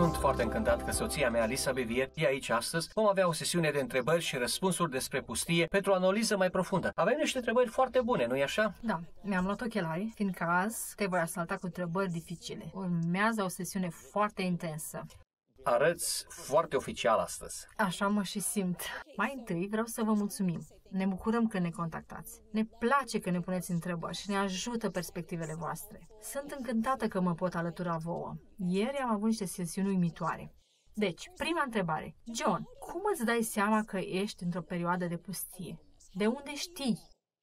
Sunt foarte încântat că soția mea, Lisa Bevier, e aici astăzi. Vom avea o sesiune de întrebări și răspunsuri despre pustie pentru o analiză mai profundă. Avem niște întrebări foarte bune, nu-i așa? Da, mi-am luat ochelari, fiindcă azi te voi asalta cu întrebări dificile. Urmează o sesiune foarte intensă. Arăți foarte oficial astăzi. Așa mă și simt. Mai întâi vreau să vă mulțumim. Ne bucurăm că ne contactați. Ne place că ne puneți întrebări și ne ajută perspectivele voastre. Sunt încântată că mă pot alătura vouă. Ieri am avut niște sesiuni uimitoare. Deci, prima întrebare. John, cum îți dai seama că ești într-o perioadă de pustie? De unde știi?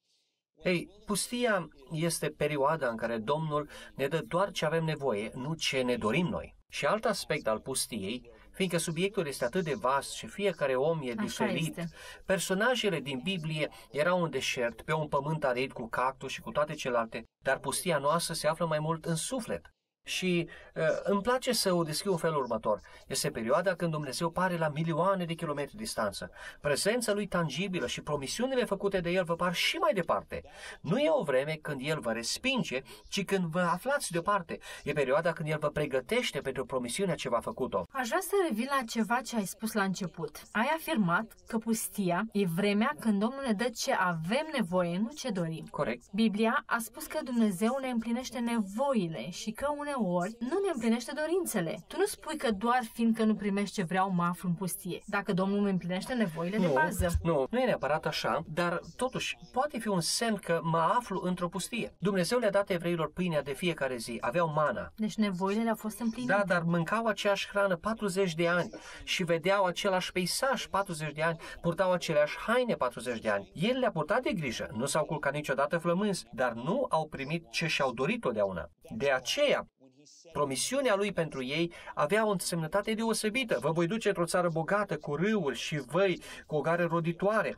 Ei, pustia este perioada în care Domnul ne dă doar ce avem nevoie, nu ce ne dorim noi. Și alt aspect al pustiei, fiindcă subiectul este atât de vast și fiecare om e diferit, personajele din Biblie erau în deșert, pe un pământ arid cu cactus și cu toate celelalte, dar pustia noastră se află mai mult în suflet. Și îmi place să o descriu în felul următor. Este perioada când Dumnezeu pare la milioane de kilometri distanță. Prezența Lui tangibilă și promisiunile făcute de El vă par și mai departe. Nu e o vreme când El vă respinge, ci când vă aflați deoparte. E perioada când El vă pregătește pentru promisiunea ce v-a făcut-o. Aș vrea să revin la ceva ce ai spus la început. Ai afirmat că pustia e vremea când Domnul ne dă ce avem nevoie, nu ce dorim. Corect. Biblia a spus că Dumnezeu ne împlinește nevoile și că uneori nu ne împlinește dorințele. Tu nu spui că doar fiindcă nu primești ce vreau mă aflu în pustie. Dacă Domnul îmi împlinește nevoile de bază. Nu e neapărat așa, dar totuși poate fi un semn că mă aflu într-o pustie. Dumnezeu le-a dat evreilor pâinea de fiecare zi, aveau mana. Deci nevoile le-au fost împlinite. Da, dar mâncau aceeași hrană 40 de ani și vedeau același peisaj 40 de ani, purtau aceleași haine 40 de ani. El le-a purtat de grijă, nu s-au culcat niciodată flămânzi, dar nu au primit ce și-au dorit totdeauna. De aceea, promisiunea lui pentru ei avea o însemnătate deosebită. Vă voi duce într-o țară bogată, cu râuri și văi, cu o gară roditoare.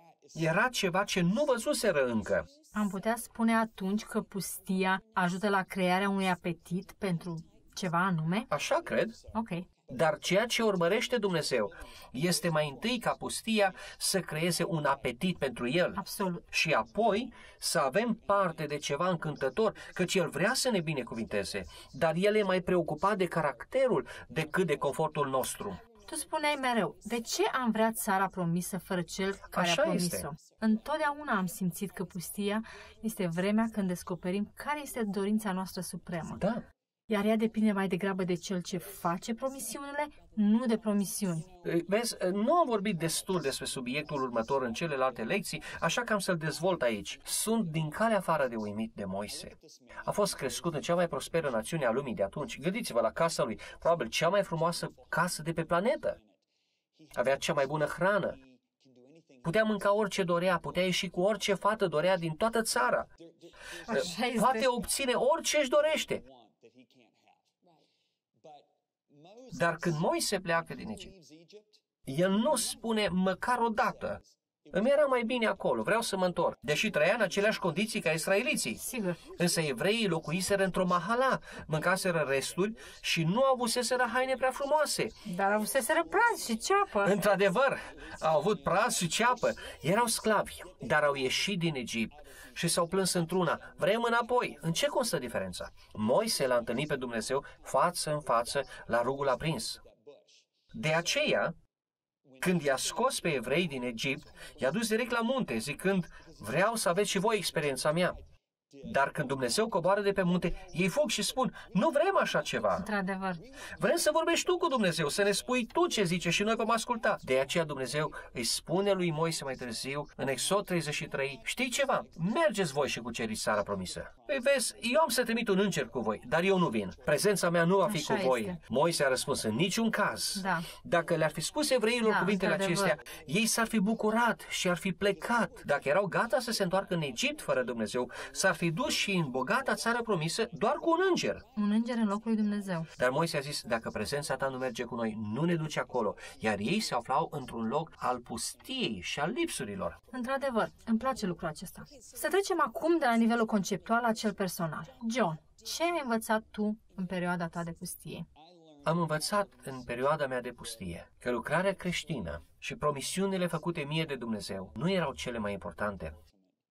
Era ceva ce nu văzuseră încă. Am putea spune atunci că pustia ajută la crearea unui apetit pentru ceva anume? Așa cred. Ok. Dar ceea ce urmărește Dumnezeu este mai întâi ca pustia să creeze un apetit pentru El. Absolut. Și apoi să avem parte de ceva încântător, căci El vrea să ne binecuvinteze, dar El e mai preocupat de caracterul decât de confortul nostru. Tu spuneai mereu, de ce am vrea țara promisă fără Cel care Așa a promis-o? este. Întotdeauna am simțit că pustia este vremea când descoperim care este dorința noastră supremă. Da. Iar ea depinde mai degrabă de cel ce face promisiunile, nu de promisiuni. Vezi, nu am vorbit destul despre subiectul următor în celelalte lecții, așa că am să-l dezvolt aici. Sunt din calea afară de uimit de Moise. A fost crescut în cea mai prosperă națiune a lumii de atunci. Gândiți-vă la casa lui, probabil cea mai frumoasă casă de pe planetă. Avea cea mai bună hrană. Putea mânca orice dorea, putea ieși cu orice fată dorea din toată țara. Așa este. Poate obține orice își dorește. Dar când Moise pleacă din Egipt, el nu spune măcar o dată: îmi era mai bine acolo, vreau să mă întorc. Deși trăia în aceleași condiții ca israeliții. Sigur. Însă evreii locuiseră într-o mahala, mâncaseră resturi și nu avuseseră haine prea frumoase. Dar avuseseră praz și ceapă. Într-adevăr, au avut praz și ceapă. Erau sclavi, dar au ieșit din Egipt și s-au plâns într-una: vrem înapoi. În ce constă diferența? Moise l-a întâlnit pe Dumnezeu față în față la rugul aprins. De aceea, când i-a scos pe evrei din Egipt, i-a dus direct la munte, zicând: vreau să aveți și voi experiența mea. Dar când Dumnezeu coboară de pe munte, ei fug și spun: nu vrem așa ceva. Într-adevăr. Vrem să vorbești tu cu Dumnezeu, să ne spui tu ce zice și noi vom asculta. De aceea Dumnezeu îi spune lui Moise mai târziu, în Exod 33, știi ceva? Mergeți voi și cuceriți țara promisă. Păi vezi, eu am să trimit un înger cu voi, dar eu nu vin. Prezența mea nu va fi Așa cu voi. este. Moise a răspuns: în niciun caz. Da. Dacă le-ar fi spus evreilor cuvintele într-adevăr. acestea, ei s-ar fi bucurat și ar fi plecat. Dacă erau gata să se întoarcă în Egipt fără Dumnezeu, s-ar fi dus și în bogata țară promisă doar cu un înger. Un înger în locul lui Dumnezeu. Dar Moise a zis: dacă prezența ta nu merge cu noi, nu ne duce acolo. Iar ei se aflau într-un loc al pustiei și al lipsurilor. Într-adevăr, îmi place lucrul acesta. Să trecem acum de la nivelul conceptual la cel personal. John, ce ai învățat tu în perioada ta de pustie? Am învățat în perioada mea de pustie că lucrarea creștină și promisiunile făcute mie de Dumnezeu nu erau cele mai importante.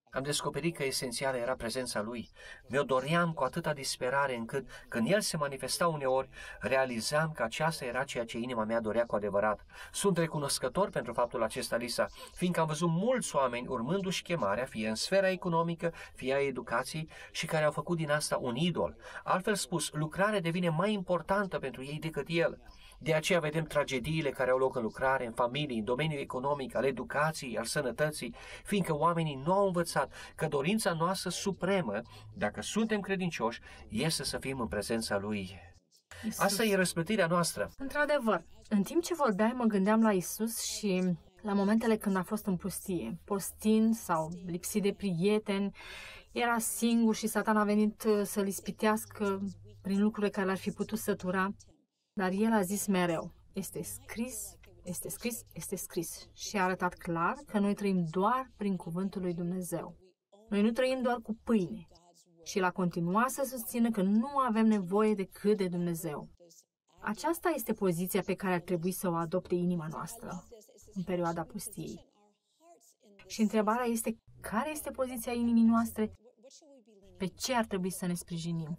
Am descoperit că esențială era prezența Lui. Mi-o doream cu atâta disperare încât, când El se manifesta uneori, realizam că aceasta era ceea ce inima mea dorea cu adevărat. Sunt recunoscător pentru faptul acesta, Lisa, fiindcă am văzut mulți oameni urmându-și chemarea, fie în sfera economică, fie a educației, și care au făcut din asta un idol. Altfel spus, lucrarea devine mai importantă pentru ei decât El. De aceea vedem tragediile care au loc în lucrare, în familie, în domeniul economic, al educației, al sănătății, fiindcă oamenii nu au învățat că dorința noastră supremă, dacă suntem credincioși, este să fim în prezența Lui. Iisus. Asta e răsplătirea noastră. Într-adevăr, în timp ce vorbeai, mă gândeam la Iisus și la momentele când a fost în pustie, postind sau lipsit de prieteni, era singur și Satan a venit să-l ispitească prin lucrurile care l-ar fi putut sătura. Dar el a zis mereu, este scris, este scris, este scris. Și a arătat clar că noi trăim doar prin cuvântul lui Dumnezeu. Noi nu trăim doar cu pâine. Și l-a continuat să susțină că nu avem nevoie decât de Dumnezeu. Aceasta este poziția pe care ar trebui să o adopte inima noastră în perioada pustiei. Și întrebarea este, care este poziția inimii noastre? Pe ce ar trebui să ne sprijinim?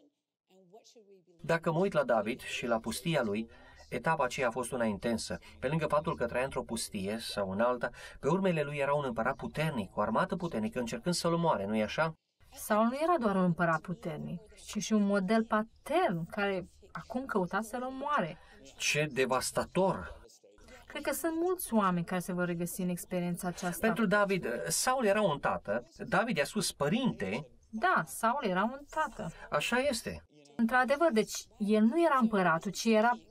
Dacă mă uit la David și la pustia lui, etapa aceea a fost una intensă. Pe lângă faptul că trăia într-o pustie sau în alta, pe urmele lui era un împărat puternic, cu armată puternică, încercând să-l omoare, nu-i așa? Saul nu era doar un împărat puternic, ci și un model patern care acum căuta să-l omoare. Ce devastator! Cred că sunt mulți oameni care se vor regăsi în experiența aceasta. Pentru David, Saul era un tată, David i-a spus părinte. Da, Saul era un tată. Așa este. Într-adevăr, deci el nu era împăratul, ci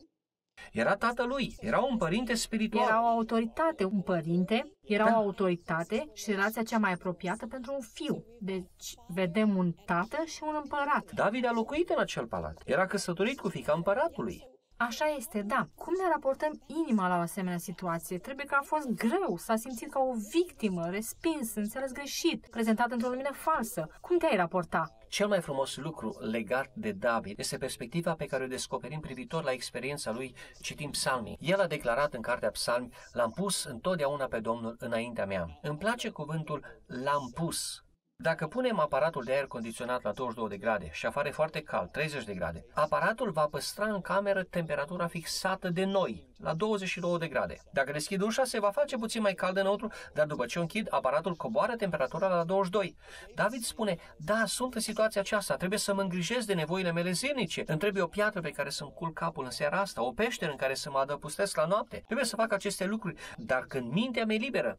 era tatălui, era un părinte spiritual. Era o autoritate, un părinte, era o autoritate și relația cea mai apropiată pentru un fiu. Deci vedem un tată și un împărat. David a locuit în acel palat. Era căsătorit cu fiica împăratului. Așa este, da. Cum ne raportăm inima la o asemenea situație? Trebuie că a fost greu, s-a simțit ca o victimă, respins, înțeles greșit, prezentat într-o lumină falsă. Cum te-ai raporta? Cel mai frumos lucru legat de David este perspectiva pe care o descoperim privitor la experiența lui citind psalmii. El a declarat în cartea Psalmi, l-am pus întotdeauna pe Domnul înaintea mea. Îmi place cuvântul l-am pus. Dacă punem aparatul de aer condiționat la 22 de grade și afară e foarte cald, 30 de grade, aparatul va păstra în cameră temperatura fixată de noi, la 22 de grade. Dacă deschid ușa, se va face puțin mai cald înăuntru, dar după ce o închid, aparatul coboară temperatura la 22. David spune, da, sunt în situația aceasta, trebuie să mă îngrijesc de nevoile mele zilnice, îmi trebuie o piatră pe care să-mi culc capul în seara asta, o peșteră în care să mă adăpustesc la noapte. Trebuie să fac aceste lucruri, dar când mintea mea e liberă,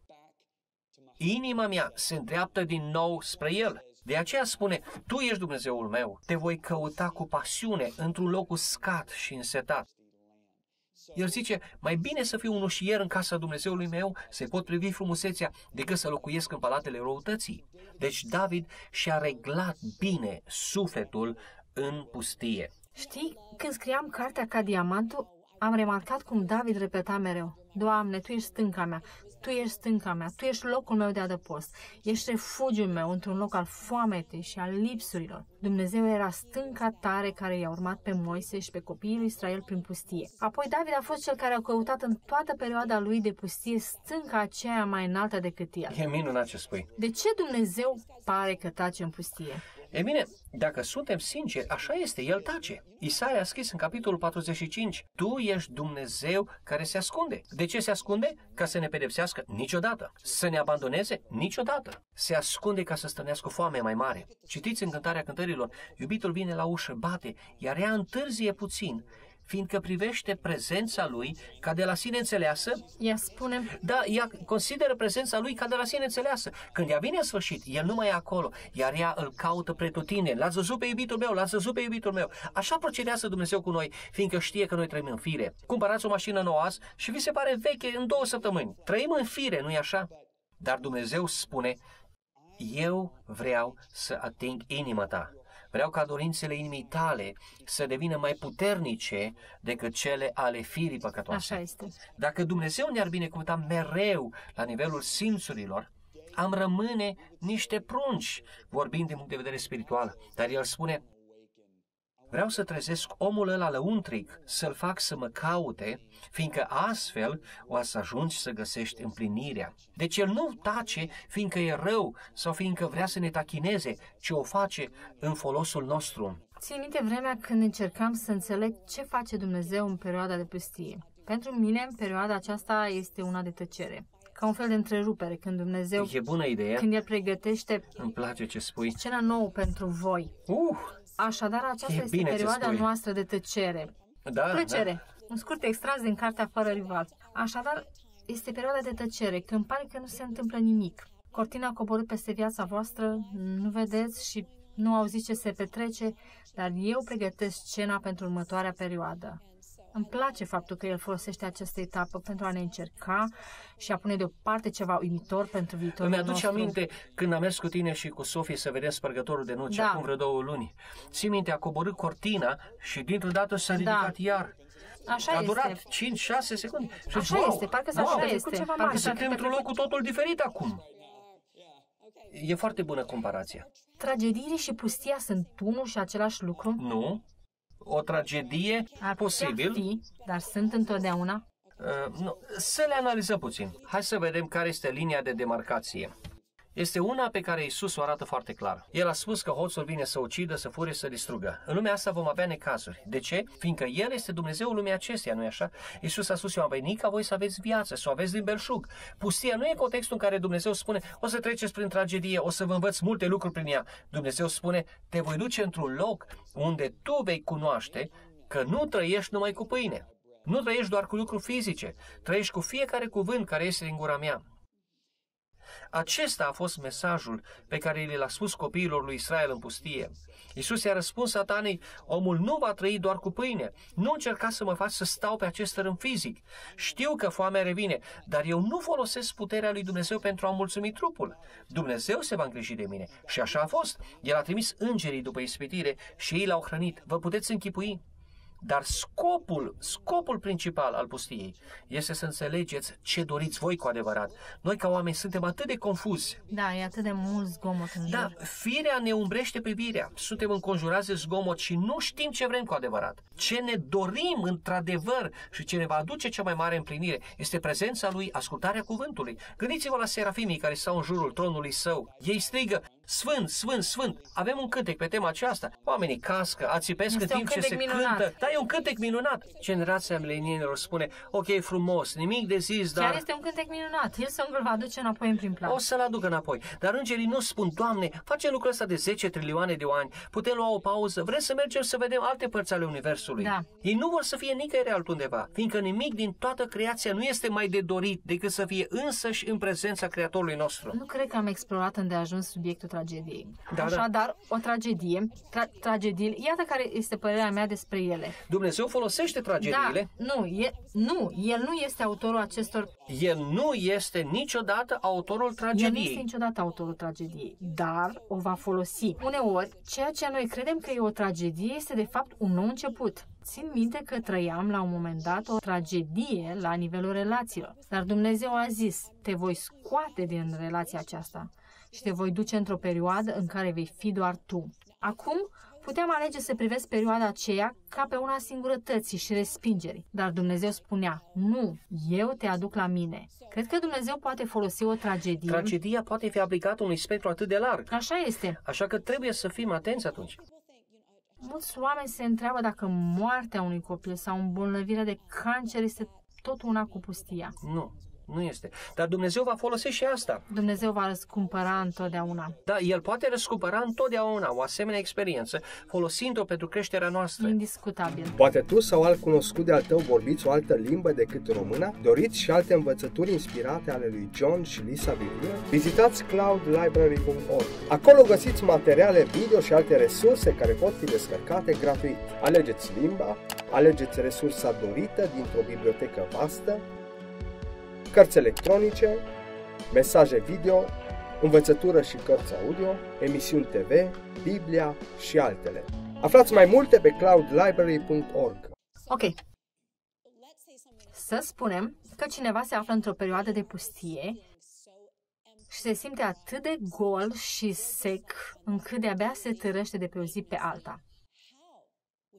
inima mea se îndreaptă din nou spre El. De aceea spune, Tu ești Dumnezeul meu, te voi căuta cu pasiune într-un loc uscat și însetat. El zice, mai bine să fiu un ușier în casa Dumnezeului meu, să-i pot privi frumusețea, decât să locuiesc în palatele răutății. Deci David și-a reglat bine sufletul în pustie. Știi, când scriam cartea ca diamantul, am remarcat cum David repeta mereu, Doamne, Tu ești stânca mea, Tu ești stânca mea, Tu ești locul meu de adăpost, ești refugiul meu într-un loc al foametei și al lipsurilor. Dumnezeu era stânca tare care i-a urmat pe Moise și pe copiii lui Israel prin pustie. Apoi David a fost cel care a căutat în toată perioada lui de pustie stânca aceea mai înaltă decât el. E minunat ce spui. De ce Dumnezeu pare că tace în pustie? E bine, dacă suntem sinceri, așa este, El tace. Isaia a scris în capitolul 45, Tu ești Dumnezeu care se ascunde. De ce se ascunde? Ca să ne pedepsească? Niciodată. Să ne abandoneze? Niciodată. Se ascunde ca să stănească foame mai mare. Citiți în Cântarea Cântărilor, iubitul vine la ușă, bate, iar ea întârzie puțin, fiindcă privește prezența lui ca de la sine înțeleasă. Ea spune... Da, ea consideră prezența lui ca de la sine înțeleasă. Când ea vine în sfârșit, el nu mai e acolo, iar ea îl caută pretutindeni. L-ați văzut pe iubitul meu, l-ați văzut pe iubitul meu. Așa procedează Dumnezeu cu noi, fiindcă știe că noi trăim în fire. Cumpărați o mașină nouă azi și vi se pare veche în 2 săptămâni. Trăim în fire, nu-i așa? Dar Dumnezeu spune, eu vreau să ating inima ta. Vreau ca dorințele inimii tale să devină mai puternice decât cele ale firii păcătoase. Așa este. Dacă Dumnezeu ne-ar binecuvânta mereu la nivelul simțurilor, am rămâne niște prunci, vorbind din punct de vedere spiritual. Dar El spune, Vreau să trezesc omul ăla lăuntric, să-l fac să mă caute, fiindcă astfel o să ajungi să găsești împlinirea. Deci el nu tace fiindcă e rău sau fiindcă vrea să ne tachineze, ci o face în folosul nostru. Țin minte vremea când încercam să înțeleg ce face Dumnezeu în perioada de pustie. Pentru mine, perioada aceasta este una de tăcere. Ca un fel de întrerupere, când Dumnezeu, E bună idee. când El pregătește Îmi place ce spui. scena nouă pentru voi. Așadar, aceasta E este bine ce perioada spui. noastră de tăcere. Da, Plăcere. Un scurt extras din cartea Fără rival. Așadar, este perioada de tăcere, când pare că nu se întâmplă nimic. Cortina a coborât peste viața voastră, nu vedeți și nu auziți ce se petrece, dar eu pregătesc scena pentru următoarea perioadă. Îmi place faptul că el folosește această etapă pentru a ne încerca și a pune deoparte ceva uimitor pentru viitorul Îmi aduce nostru. aminte când am mers cu tine și cu Sofie să vedem Spărgătorul de nuci, Da. acum vreo 2 luni. Ții minte, a coborât cortina și dintr-o dată s-a ridicat iar. Așa A durat este. 5-6 secunde. Și Așa wow, este, parcă wow, așa a este. trecut ceva Parcă mare. s-ar fi Suntem într-un loc petrecut. cu totul diferit acum. E foarte bună comparația. Tragediile și pustia sunt unul și același lucru? Nu? O tragedie, Ar posibil. putea fi, dar sunt întotdeauna. Nu. Să le analizăm puțin. Hai să vedem care este linia de demarcație. Este una pe care Iisus o arată foarte clar. El a spus că hoțul vine să ucidă, să fure, să distrugă. În lumea asta vom avea necazuri. De ce? Fiindcă El este Dumnezeul lumii acesteia, nu-i așa? Iisus a spus, eu am venit ca voi să aveți viață, să o aveți din belșug. Pustia nu e contextul în care Dumnezeu spune, o să treceți prin tragedie, o să vă învăț multe lucruri prin ea. Dumnezeu spune, te voi duce într-un loc unde tu vei cunoaște că nu trăiești numai cu pâine. Nu trăiești doar cu lucruri fizice, trăiești cu fiecare cuvânt care iese din gura mea. Acesta a fost mesajul pe care l-a spus copiilor lui Israel în pustie. Iisus i-a răspuns Satanei, omul nu va trăi doar cu pâine. Nu încerca să mă faci să stau pe acest tărâm fizic. Știu că foamea revine, dar eu nu folosesc puterea lui Dumnezeu pentru a mulțumi trupul. Dumnezeu se va îngriji de mine. Și așa a fost. El a trimis îngerii după ispitire și ei l-au hrănit. Vă puteți închipui? Dar scopul principal al pustiei este să înțelegeți ce doriți voi cu adevărat. Noi ca oameni suntem atât de confuzi. Da, e atât de mult zgomot în Da, jur. firea ne umbrește privirea. Suntem înconjurați de zgomot și nu știm ce vrem cu adevărat. Ce ne dorim într-adevăr și ce ne va aduce cea mai mare împlinire este prezența lui, ascultarea cuvântului. Gândiți-vă la serafimii care stau în jurul tronului său. Ei strigă, Sfânt, Sfânt, Sfânt. Avem un cântec pe tema aceasta. Oamenii cască, ațipesc în Este un timp ce se cântec minunat. cântă. Da, e un cântec minunat. Generația milenienilor spune, ok, frumos, nimic de zis, Chiar dar este un cântec minunat. El să îl va aduce înapoi în prim plan. o să-l aducă înapoi. Dar îngerii nu spun, Doamne, facem lucrul ăsta de 10 trilioane de ani, putem lua o pauză, vrem să mergem să vedem alte părți ale Universului. Da. Ei nu vor să fie nicăieri altundeva, fiindcă nimic din toată creația nu este mai de dorit decât să fie însăși în prezența Creatorului nostru. Nu cred că am explorat îndeajuns subiectul tragediei. Da, Așadar, o tragedie, tragediile, iată care este părerea mea despre ele. Dumnezeu folosește tragediile. Da, el nu este autorul acestor. El nu este niciodată autorul El nu tragediei. este niciodată autorul tragediei, dar o va folosi. Uneori, ceea ce noi credem că e o tragedie este de fapt un nou început. Țin minte că trăiam la un moment dat o tragedie la nivelul relațiilor, dar Dumnezeu a zis, te voi scoate din relația aceasta și te voi duce într-o perioadă în care vei fi doar tu. Acum, puteam alege să privesc perioada aceea ca pe una singurătății și respingerii, dar Dumnezeu spunea, nu, eu te aduc la mine. Cred că Dumnezeu poate folosi o tragedie. Tragedia poate fi aplicată unui spectru atât de larg. Așa este. Așa că trebuie să fim atenți atunci. Mulți oameni se întreabă dacă moartea unui copil sau îmbolnăvirea de cancer este tot una cu pustia. Nu este. Dar Dumnezeu va folosi și asta. Dumnezeu va răscumpăra întotdeauna. Da, El poate răscumpăra întotdeauna o asemenea experiență, folosind-o pentru creșterea noastră. Indiscutabil. Poate tu sau alt cunoscut de al tău vorbiți o altă limbă decât româna? Doriți și alte învățături inspirate ale lui John și Lisa Biblie? Vizitați cloudlibrary.org. Acolo găsiți materiale video și alte resurse care pot fi descărcate gratuit. Alegeți limba, alegeți resursa dorită dintr-o bibliotecă vastă, cărți electronice, mesaje video, învățătură și cărți audio, emisiuni TV, Biblia și altele. Aflați mai multe pe cloudlibrary.org. Ok. Să spunem că cineva se află într-o perioadă de pustie și se simte atât de gol și sec încât de-abia se târăște de pe o zi pe alta.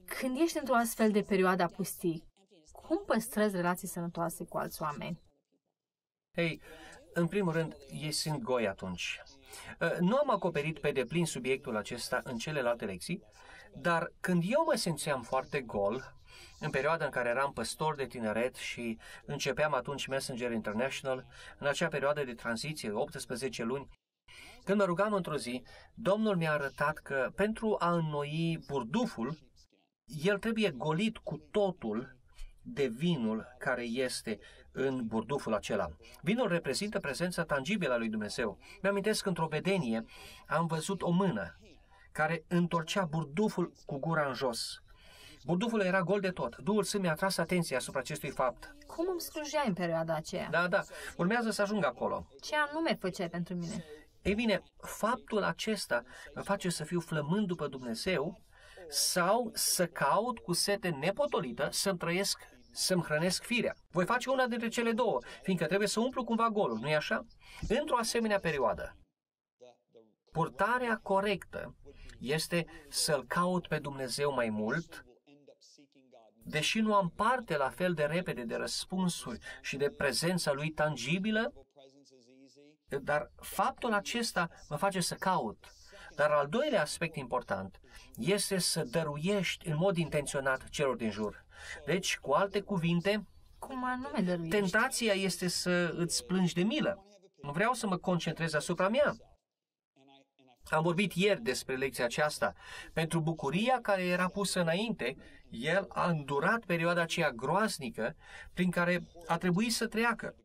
Când ești într-o astfel de perioadă a pustii, cum păstrezi relații sănătoase cu alți oameni? Hei, în primul rând, ei sunt goi atunci. Nu am acoperit pe deplin subiectul acesta în celelalte lecții, dar când eu mă simțeam foarte gol, în perioada în care eram păstor de tineret și începeam atunci Messenger International, în acea perioadă de tranziție, 18 luni, când mă rugam într-o zi, Domnul mi-a arătat că pentru a înnoi burduful, el trebuie golit cu totul de vinul care este în burduful acela. Vinul reprezintă prezența tangibilă a lui Dumnezeu. Mi-amintesc că într-o vedenie am văzut o mână care întorcea burduful cu gura în jos. Burduful era gol de tot. Duhul Sfânt mi-a tras atenția asupra acestui fapt. Cum îmi slujeai în perioada aceea? Da, urmează să ajung acolo. Ce anume făceai pentru mine? Ei bine, faptul acesta mă face să fiu flămând după Dumnezeu sau să caut cu sete nepotolită să-mi trăiesc, să-mi hrănesc firea. Voi face una dintre cele două, fiindcă trebuie să umplu cumva golul, nu-i așa? Într-o asemenea perioadă, purtarea corectă este să-L caut pe Dumnezeu mai mult, deși nu am parte la fel de repede de răspunsuri și de prezența Lui tangibilă, dar faptul acesta mă face să caut. Dar al doilea aspect important este să dăruiești în mod intenționat celor din jur. Deci, cu alte cuvinte, cum anume dăruiești? Tentația este să îți plângi de milă. Nu vreau să mă concentrez asupra mea. Am vorbit ieri despre lecția aceasta. Pentru bucuria care era pusă înainte, el a îndurat perioada aceea groaznică prin care a trebuit să treacă.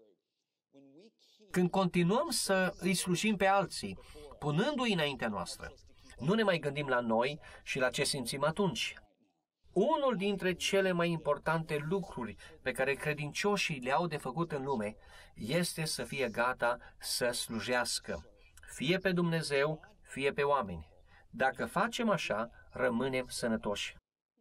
Când continuăm să îi slujim pe alții, punându-i înaintea noastră, nu ne mai gândim la noi și la ce simțim atunci. Unul dintre cele mai importante lucruri pe care credincioșii le au de făcut în lume este să fie gata să slujească, fie pe Dumnezeu, fie pe oameni. Dacă facem așa, rămânem sănătoși.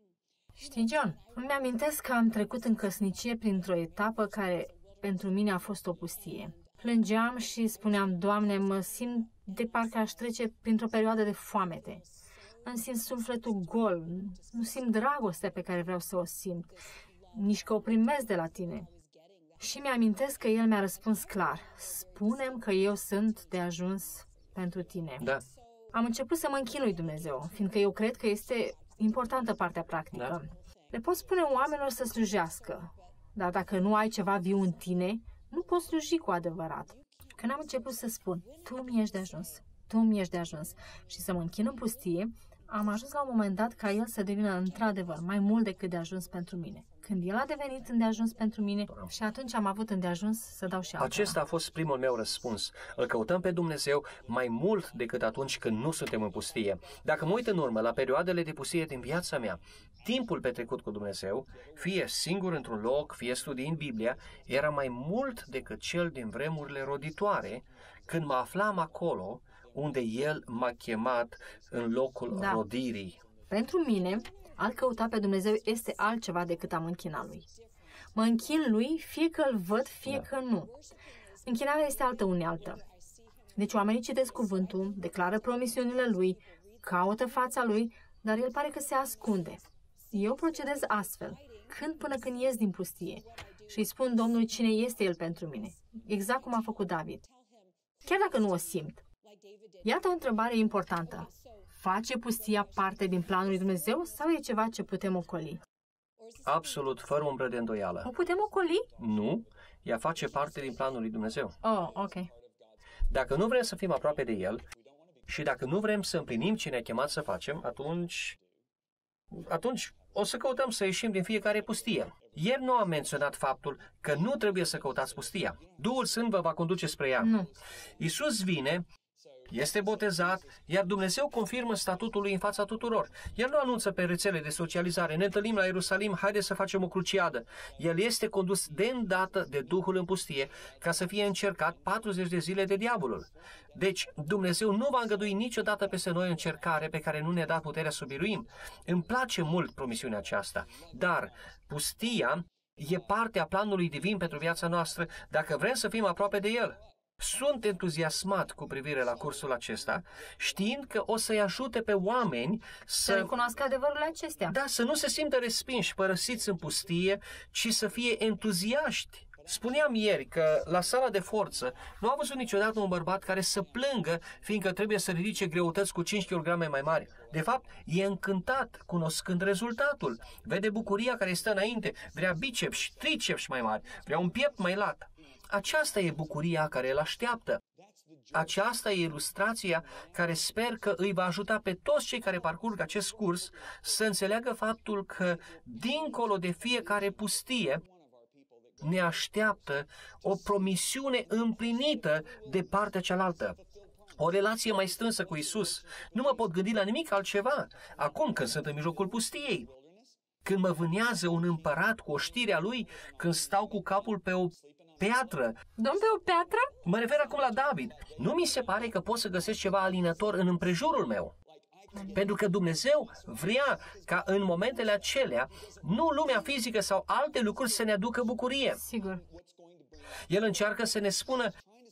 Știi, John, îmi amintesc că am trecut în căsnicie printr-o etapă care pentru mine a fost o pustie. Plângeam și spuneam, Doamne, mă simt de parcă aș trece printr-o perioadă de foamete. Îmi simt sufletul gol, nu simt dragostea pe care vreau să o simt, nici că o primesc de la tine. Și mi-amintesc că el mi-a răspuns clar, spune-mi că eu sunt de ajuns pentru tine. Da. Am început să mă închin lui Dumnezeu, fiindcă eu cred că este importantă partea practică. Da. Le poți spune oamenilor să slujească, dar dacă nu ai ceva viu în tine, nu poți sluji cu adevărat. Când am început să spun, tu mi ești de ajuns, tu mi ești de ajuns, și să mă închin în pustie, am ajuns la un moment dat ca el să devină într-adevăr mai mult decât de ajuns pentru mine. Când el a devenit îndeajuns pentru mine, și atunci am avut îndeajuns să dau și altora. Acesta a fost primul meu răspuns. Îl căutăm pe Dumnezeu mai mult decât atunci când nu suntem în pustie. Dacă mă uit în urmă la perioadele de pustie din viața mea, timpul petrecut cu Dumnezeu, fie singur într-un loc, fie studiind Biblia, era mai mult decât cel din vremurile roditoare, când mă aflam acolo unde El m-a chemat în locul rodirii. Pentru mine, a-L căuta pe Dumnezeu este altceva decât a mă închina Lui. Mă închin Lui, fie că Îl văd, fie că nu. Închinarea este altă unealtă. Deci oamenii citesc cuvântul, declară promisiunile Lui, caută fața Lui, dar El pare că se ascunde. Eu procedez astfel, până când ies din pustie, și îi spun Domnului cine este El pentru mine, exact cum a făcut David. Chiar dacă nu o simt. Iată o întrebare importantă. Face pustia parte din planul lui Dumnezeu sau e ceva ce putem ocoli? Absolut, fără umbră de îndoială. O putem ocoli? Nu, ea face parte din planul lui Dumnezeu. Oh, ok. Dacă nu vrem să fim aproape de El și dacă nu vrem să împlinim ce ne-a chemat să facem, atunci o să căutăm să ieșim din fiecare pustie. Ieri nu am menționat faptul că nu trebuie să căutați pustia. Duhul Sfânt vă va conduce spre ea. Nu. Iisus vine, este botezat, iar Dumnezeu confirmă statutul lui în fața tuturor. El nu anunță pe rețele de socializare, ne întâlnim la Ierusalim, haide să facem o cruciadă. El este condus de îndată de Duhul în pustie ca să fie încercat 40 de zile de diavolul. Deci, Dumnezeu nu va îngădui niciodată peste noi o încercare pe care nu ne-a dat puterea să o biruim. Îmi place mult promisiunea aceasta, dar pustia e parte a planului divin pentru viața noastră dacă vrem să fim aproape de El. Sunt entuziasmat cu privire la cursul acesta, știind că o să-i ajute pe oameni Să recunoască adevărurile acestea. Da, să nu se simtă respinși, părăsiți în pustie, ci să fie entuziaști. Spuneam ieri că la sala de forță nu a văzut niciodată un bărbat care să plângă, fiindcă trebuie să ridice greutăți cu 5 kg mai mari. De fapt, e încântat, cunoscând rezultatul. Vede bucuria care stă înainte, vrea biceps și triceps mai mari, vrea un piept mai lat. Aceasta e bucuria care îl așteaptă. Aceasta e ilustrația care sper că îi va ajuta pe toți cei care parcurg acest curs să înțeleagă faptul că, dincolo de fiecare pustie, ne așteaptă o promisiune împlinită de partea cealaltă. O relație mai strânsă cu Isus. Nu mă pot gândi la nimic altceva acum când sunt în mijlocul pustiei. Când mă vânează un împărat cu oștirea lui, când stau cu capul pe o piatră. Domn, pe o piatră? Mă refer acum la David. Nu mi se pare că pot să găsesc ceva alinător în împrejurul meu. Pentru că Dumnezeu vrea ca în momentele acelea, nu lumea fizică sau alte lucruri să ne aducă bucurie. Sigur. El încearcă să ne spună,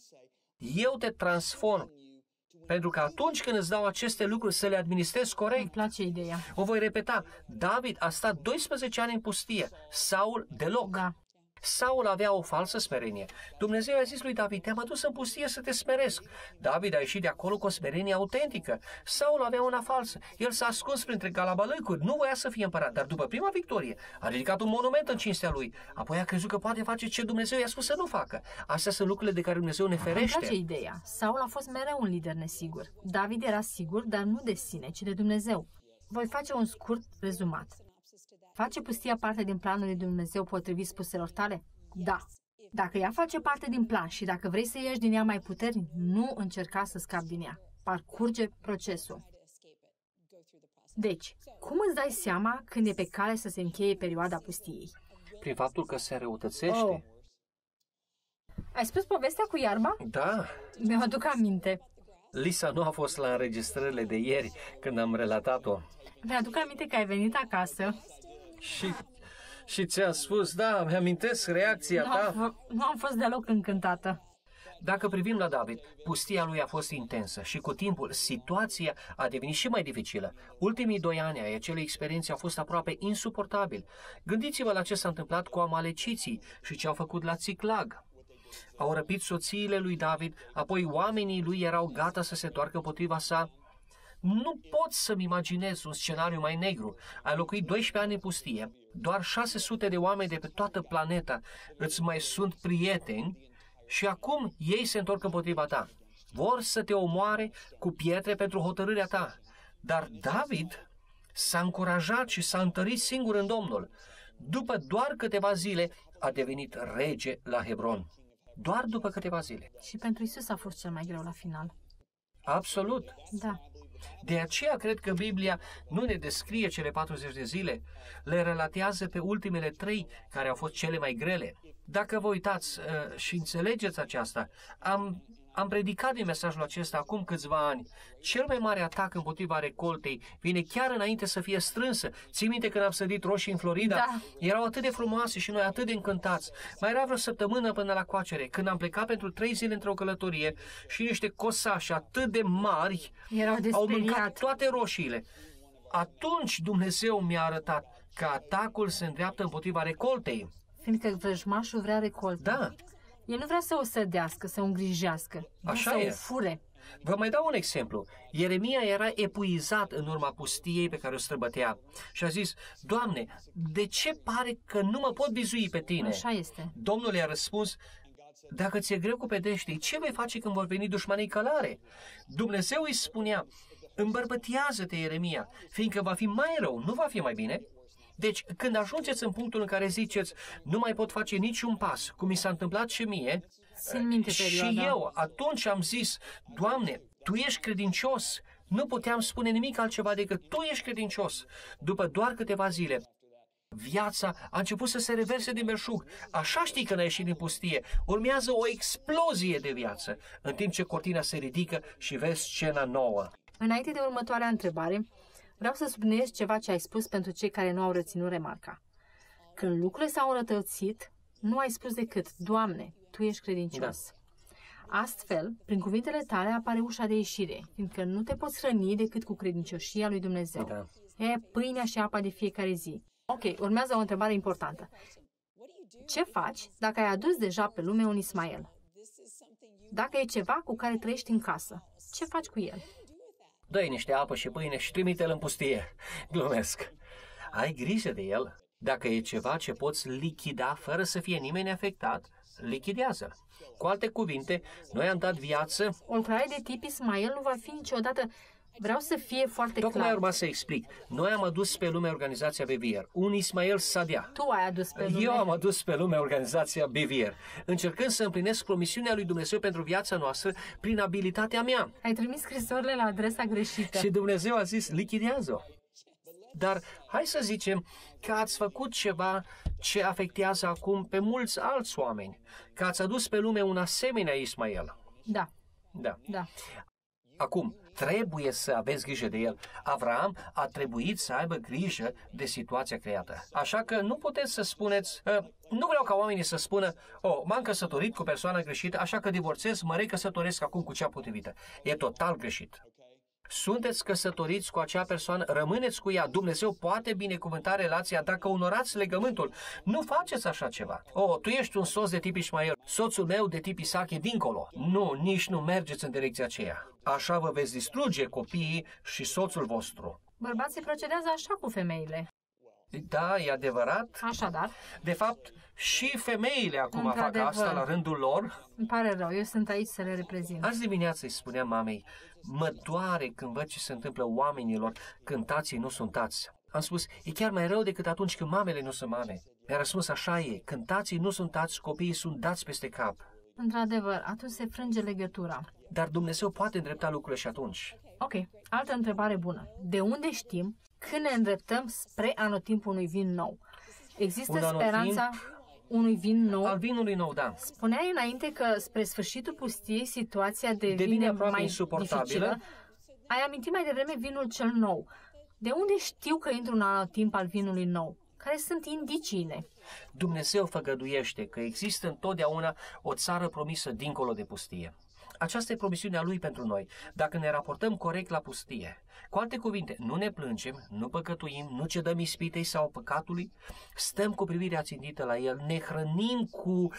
eu te transform, pentru că atunci când îți dau aceste lucruri să le administrezi corect. Îmi place ideea. O voi repeta, David a stat 12 ani în pustie, Saul deloc. Da. Saul avea o falsă smerenie. Dumnezeu a zis lui David, te-am adus în pustie să te smeresc. David a ieșit de acolo cu o smerenie autentică. Saul avea una falsă. El s-a ascuns printre galabalâcuri, nu voia să fie împărat, dar după prima victorie a ridicat un monument în cinstea lui. Apoi a crezut că poate face ce Dumnezeu i-a spus să nu facă. Astea sunt lucrurile de care Dumnezeu ne ferește. Îmi place ideea. Saul a fost mereu un lider nesigur. David era sigur, dar nu de sine, ci de Dumnezeu. Voi face un scurt rezumat. Face pustia parte din planul lui Dumnezeu potrivit spuselor tale? Da. Dacă ea face parte din plan și dacă vrei să ieși din ea mai puternic, nu încerca să scapi din ea. Parcurge procesul. Deci, cum îți dai seama când e pe cale să se încheie perioada pustiei? Prin faptul că se răutățește. Oh. Ai spus povestea cu iarba? Da. Mi-o aduc aminte. Lisa nu a fost la înregistrările de ieri când am relatat-o. Mi-aduc aminte că ai venit acasă. Și ți-am spus, da, mi-amintesc reacția ta. Nu am fost deloc încântată. Dacă privim la David, pustia lui a fost intensă și cu timpul situația a devenit și mai dificilă. Ultimii 2 ani ai acelei experiențe au fost aproape insuportabili. Gândiți-vă la ce s-a întâmplat cu amaleciții și ce au făcut la Țiclag. Au răpit soțiile lui David, apoi oamenii lui erau gata să se întoarcă împotriva sa. Nu pot să-mi imaginez un scenariu mai negru. Ai locuit 12 ani în pustie, doar 600 de oameni de pe toată planeta îți mai sunt prieteni și acum ei se întorc împotriva ta. Vor să te omoare cu pietre pentru hotărârea ta. Dar David s-a încurajat și s-a întărit singur în Domnul. După doar câteva zile a devenit rege la Hebron. Doar după câteva zile. Și pentru Isus a fost cel mai greu la final. Absolut. Da. De aceea cred că Biblia nu ne descrie cele 40 de zile, le relatează pe ultimele 3 care au fost cele mai grele. Dacă vă uitați și înțelegeți aceasta, am predicat din mesajul acesta acum câțiva ani. Cel mai mare atac împotriva recoltei vine chiar înainte să fie strânsă. Ții minte când am sădit roșii în Florida? Da. Erau atât de frumoase și noi atât de încântați. Mai era vreo săptămână până la coacere, când am plecat pentru 3 zile într-o călătorie și niște cosași atât de mari au mâncat toate roșiile. Atunci Dumnezeu mi-a arătat că atacul se îndreaptă împotriva recoltei. Fiindcă vrăjmașul vrea recoltă. Da. El nu vrea să o sădească, să o îngrijească, Așa să e. o fure. Vă mai dau un exemplu. Ieremia era epuizat în urma pustiei pe care o străbătea și a zis, Doamne, de ce pare că nu mă pot bizui pe Tine? Așa este. Domnul i-a răspuns, dacă ți-e greu cu pedeștii, ce vei face când vor veni dușmanii călare? Dumnezeu îi spunea, îmbărbătează-te, Ieremia, fiindcă va fi mai rău, nu va fi mai bine. Deci, când ajungeți în punctul în care ziceți, nu mai pot face niciun pas, cum mi s-a întâmplat și mie, Țin minte perioada. și eu atunci am zis, Doamne, Tu ești credincios. Nu puteam spune nimic altceva decât Tu ești credincios. După doar câteva zile, viața a început să se reverse din belșug. Așa știi când ai ieșit din pustie. Urmează o explozie de viață, în timp ce cortina se ridică și vezi scena nouă. Înainte de următoarea întrebare, vreau să subliniez ceva ce ai spus pentru cei care nu au reținut remarca. Când lucrurile s-au înrătățit, nu ai spus decât, Doamne, Tu ești credincios. Da. Astfel, prin cuvintele tale apare ușa de ieșire, fiindcă nu te poți hrăni decât cu credincioșia lui Dumnezeu. Da. E pâinea și apa de fiecare zi. Ok, urmează o întrebare importantă. Ce faci dacă ai adus deja pe lume un Ismael? Dacă e ceva cu care trăiești în casă, ce faci cu el? Dă-i niște apă și pâine și trimite-l în pustie. Glumesc. Ai grijă de el. Dacă e ceva ce poți lichida fără să fie nimeni afectat, lichidează-l. Cu alte cuvinte, noi am dat viață. O lucrare de tip Ismael nu va fi niciodată... Vreau să fie foarte Tocmai clar. urma să explic. Noi am adus pe lume organizația Bevier, un Ismael Sadia. Tu ai adus pe lume. Eu am adus pe lume organizația Bevier, încercând să împlinesc promisiunea lui Dumnezeu pentru viața noastră prin abilitatea mea. Ai trimis scrisorile la adresa greșită. Și Dumnezeu a zis, lichidează-o. Dar hai să zicem că ați făcut ceva ce afectează acum pe mulți alți oameni, că ați adus pe lume un asemenea Ismael. Da. Da. Acum, trebuie să aveți grijă de el. Avraam a trebuit să aibă grijă de situația creată. Așa că nu puteți să spuneți, nu vreau ca oamenii să spună, m-am căsătorit cu persoana greșită, așa că divorțez, mă recăsătoresc acum cu cea potrivită. E total greșit. Sunteți căsătoriți cu acea persoană, rămâneți cu ea. Dumnezeu poate binecuvânta relația dacă onorați legământul. Nu faceți așa ceva. Tu ești un soț de tip Ismael, soțul meu de tip Isaac e dincolo. Nu, nici nu mergeți în direcția aceea. Așa vă veți distruge copiii și soțul vostru. Bărbații procedează așa cu femeile. Da, e adevărat. Așadar. De fapt, și femeile acum fac asta la rândul lor. Îmi pare rău, eu sunt aici să le reprezint. Azi dimineață îi spuneam mamei, mă doare când văd ce se întâmplă oamenilor când tații nu sunt tați. Am spus, e chiar mai rău decât atunci când mamele nu sunt mame. Mi-a răspuns, așa e, când tații nu sunt tați, copiii sunt dați peste cap. Într-adevăr, atunci se frânge legătura. Dar Dumnezeu poate îndrepta lucrurile și atunci. Ok, altă întrebare bună. De unde știm când ne îndreptăm spre anotimpul unui vin nou? Există speranța unui vin nou? Al vinului nou, da. Spuneai înainte că spre sfârșitul pustiei situația devine mai dificilă. Ai amintit mai devreme vinul cel nou. De unde știu că intru în anotimp al vinului nou? Care sunt indiciile? Dumnezeu făgăduiește că există întotdeauna o țară promisă dincolo de pustie. Aceasta e promisiunea Lui pentru noi, dacă ne raportăm corect la pustie. Cu alte cuvinte, nu ne plângem, nu păcătuim, nu cedăm ispitei sau păcatului, stăm cu privirea țintită la El, ne hrănim cu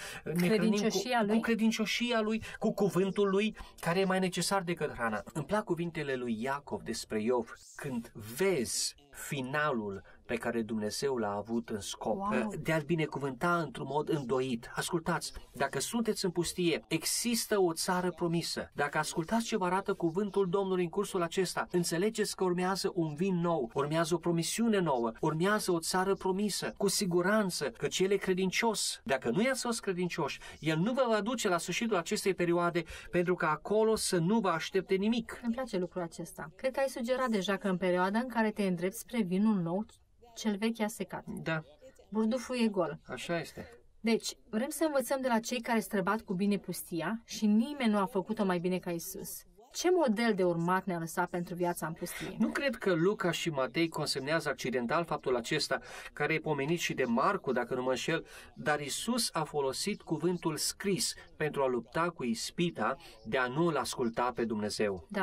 credincioșia Lui, cu cuvântul Lui, care e mai necesar decât hrana. Îmi plac cuvintele lui Iacov despre Iov, când vezi finalul pe care Dumnezeu l-a avut în scop, de a-L binecuvânta într-un mod îndoit. Ascultați, dacă sunteți în pustie, există o țară promisă. Dacă ascultați ce vă arată cuvântul Domnului în cursul acesta, înțelegeți că urmează un vin nou, urmează o promisiune nouă, urmează o țară promisă, cu siguranță că El e credincios. Dacă nu i-ați fost credincioși, El nu vă va duce la sfârșitul acestei perioade, pentru că acolo să nu vă aștepte nimic. Îmi place lucrul acesta. Cred că ai sugerat deja că în perioada în care te îndrepți spre vinul nou, cel vechi a secat. Da. Burduful e gol. Așa este. Deci, vrem să învățăm de la cei care străbat cu bine pustia și nimeni nu a făcut-o mai bine ca Isus. Ce model de urmat ne-a lăsat pentru viața în pustie? Nu cred că Luca și Matei consemnează accidental faptul acesta, care e pomenit și de Marcu, dacă nu mă înșel, dar Isus a folosit cuvântul scris pentru a lupta cu ispita de a nu-L asculta pe Dumnezeu. Da.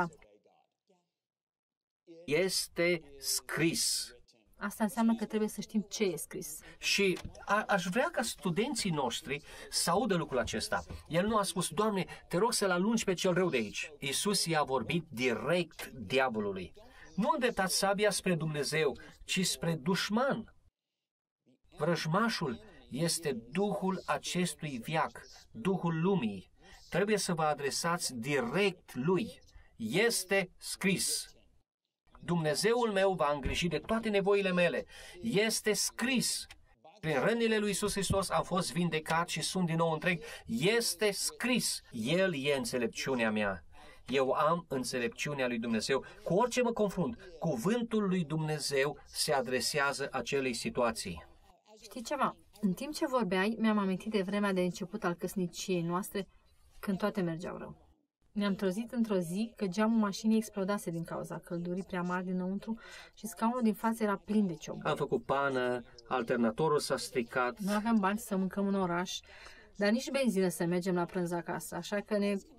Este scris. Asta înseamnă că trebuie să știm ce e scris. Și aș vrea ca studenții noștri să audă lucrul acesta. El nu a spus, Doamne, te rog să-l alungi pe cel rău de aici. Iisus i-a vorbit direct diavolului. Nu îndreptați sabia spre Dumnezeu, ci spre dușman. Vrăjmașul este duhul acestui veac, duhul lumii. Trebuie să vă adresați direct lui. Este scris. Dumnezeul meu va îngriji de toate nevoile mele. Este scris. Prin rănile lui Iisus Hristos am fost vindecat și sunt din nou întreg. Este scris. El e înțelepciunea mea. Eu am înțelepciunea lui Dumnezeu. Cu orice mă confrunt, cuvântul lui Dumnezeu se adresează acelei situații. Știi ceva? În timp ce vorbeai, mi-am amintit de vremea de început al căsniciei noastre, când toate mergeau rău. Ne-am trezit într-o zi că geamul mașinii explodase din cauza căldurii prea mari dinăuntru și scaunul din față era plin de cioburi. Am făcut pană, alternatorul s-a stricat. Nu aveam bani să mâncăm în oraș, dar nici benzină să mergem la prânz acasă, așa că ne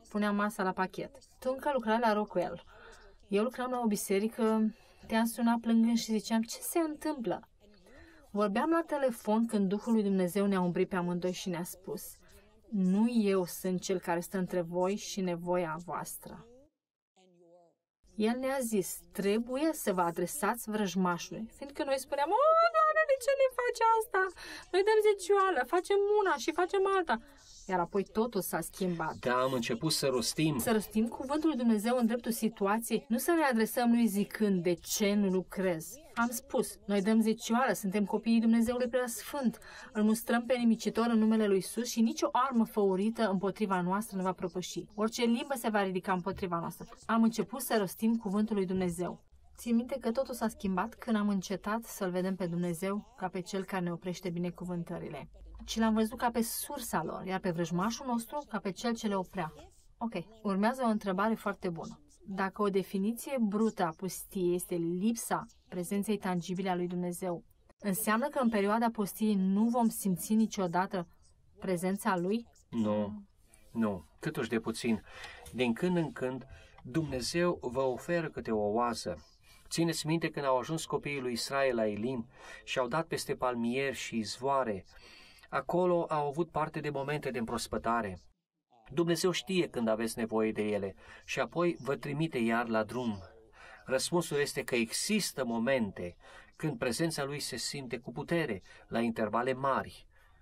puneam masa la pachet. Tu încă lucrai la Rockwell. Eu lucram la o biserică, te-am sunat plângând și ziceam, ce se întâmplă? Vorbeam la telefon când Duhul lui Dumnezeu ne-a umbrit pe amândoi și ne-a spus, nu eu sunt cel care stă între voi și nevoia voastră. El ne-a zis, trebuie să vă adresați vrăjmașului, fiindcă noi spuneam, Doamne, de ce ne faci asta? Noi dăm zecioală, facem una și facem alta. Iar apoi totul s-a schimbat. Da, am început să rostim. Să rostim cuvântul lui Dumnezeu în dreptul situației, nu să ne adresăm lui zicând, de ce nu lucrezi? Am spus, noi dăm zecioală, suntem copiii Dumnezeului Preasfânt, îl mustrăm pe nimicitor în numele lui Iisus și nicio armă făurită împotriva noastră nu va propăși. Orice limbă se va ridica împotriva noastră. Am început să rostim cuvântul lui Dumnezeu. Țin minte că totul s-a schimbat când am încetat să-L vedem pe Dumnezeu ca pe Cel care ne oprește binecuvântările. Și l-am văzut ca pe sursa lor, iar pe vrăjmașul nostru ca pe cel ce le oprea. Ok, urmează o întrebare foarte bună. Dacă o definiție brută a pustiei este lipsa prezenței tangibile a lui Dumnezeu, înseamnă că în perioada pustiei nu vom simți niciodată prezența lui? Nu, câtuși de puțin. Din când în când, Dumnezeu vă oferă câte o oază. Țineți minte când au ajuns copiii lui Israel la Elim și au dat peste palmieri și izvoare. Acolo au avut parte de momente de împrospătare. Dumnezeu știe când aveți nevoie de ele și apoi vă trimite iar la drum. Răspunsul este că există momente când prezența Lui se simte cu putere, la intervale mari,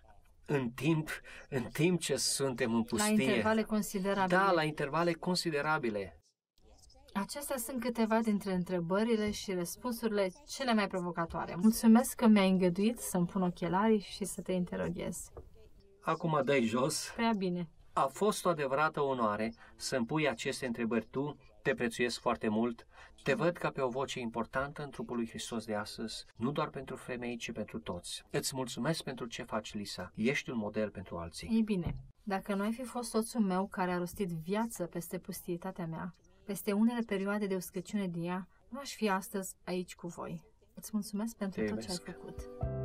în timp ce suntem în pustie. La intervale considerabile. Da, la intervale considerabile. Acestea sunt câteva dintre întrebările și răspunsurile cele mai provocatoare. Mulțumesc că mi-ai îngăduit să-mi pun ochelarii și să te interoghez. Acum dai jos. Prea bine. A fost o adevărată onoare să-mi pui aceste întrebări tu, te prețuiesc foarte mult, te văd ca pe o voce importantă în trupul lui Hristos de astăzi, nu doar pentru femei, ci pentru toți. Îți mulțumesc pentru ce faci, Lisa. Ești un model pentru alții. Ei bine, dacă nu ai fi fost soțul meu care a rostit viață peste pustietatea mea, peste unele perioade de uscăciune din ea, nu aș fi astăzi aici cu voi. Îți mulțumesc pentru tot ce ai făcut.